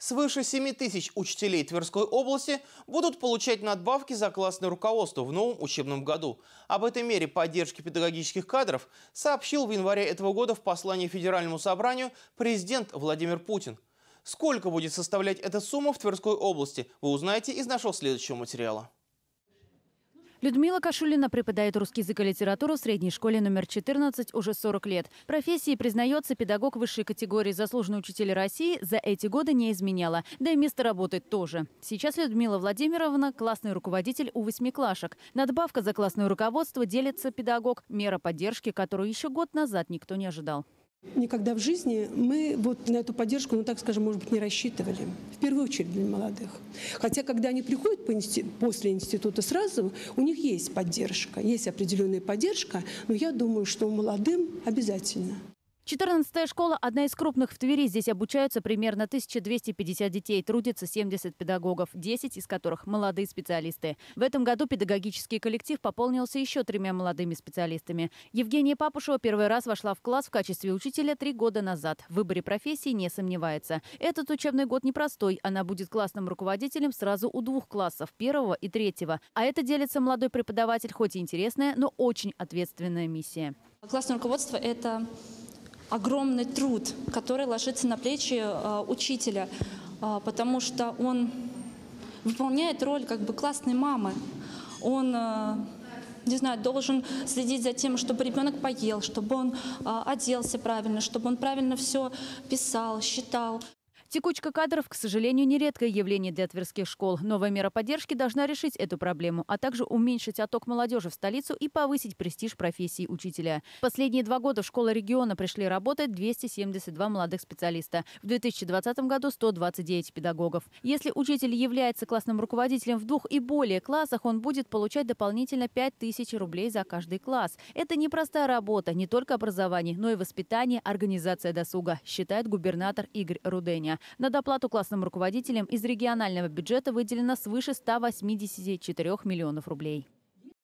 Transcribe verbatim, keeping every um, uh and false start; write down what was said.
Свыше семи тысяч учителей Тверской области будут получать надбавки за классное руководство в новом учебном году. Об этой мере поддержки педагогических кадров сообщил в январе этого года в послании Федеральному собранию президент Владимир Путин. Сколько будет составлять эта сумма в Тверской области, вы узнаете из нашего следующего материала. Людмила Кашулина преподает русский язык и литературу в средней школе номер четырнадцать уже сорок лет. Профессии, признается, педагог высшей категории «Заслуженный учитель России» за эти годы не изменяла. Да и место работы тоже. Сейчас Людмила Владимировна – классный руководитель у восьмиклашек. Надбавка за классное руководство делится педагог. Мера поддержки, которую еще год назад никто не ожидал. Никогда в жизни мы вот на эту поддержку, ну так скажем, может быть, не рассчитывали. В первую очередь для молодых. Хотя, когда они приходят по институ, после института сразу, у них есть поддержка, есть определенная поддержка, но я думаю, что молодым обязательно. четырнадцатая школа – одна из крупных в Твери. Здесь обучаются примерно тысяча двести пятьдесят детей. Трудится семьдесят педагогов, десять из которых – молодые специалисты. В этом году педагогический коллектив пополнился еще тремя молодыми специалистами. Евгения Папушева первый раз вошла в класс в качестве учителя три года назад. В выборе профессии не сомневается. Этот учебный год непростой. Она будет классным руководителем сразу у двух классов – первого и третьего. А это, делится молодой преподаватель, хоть и интересная, но очень ответственная миссия. Классное руководство – это огромный труд, который ложится на плечи э, учителя, э, потому что он выполняет роль как бы классной мамы. Он, э, не знаю, должен следить за тем, чтобы ребенок поел, чтобы он э, оделся правильно, чтобы он правильно все писал, считал. Текучка кадров, к сожалению, нередкое явление для тверских школ. Новая мера поддержки должна решить эту проблему, а также уменьшить отток молодежи в столицу и повысить престиж профессии учителя. Последние два года в школы региона пришли работать двести семьдесят два молодых специалиста. В две тысячи двадцатом году сто двадцать девять педагогов. Если учитель является классным руководителем в двух и более классах, он будет получать дополнительно пять тысяч рублей за каждый класс. Это непростая работа, не только образование, но и воспитание, организация досуга, считает губернатор Игорь Руденя. На доплату классным руководителям из регионального бюджета выделено свыше ста восьмидесяти четырёх миллионов рублей.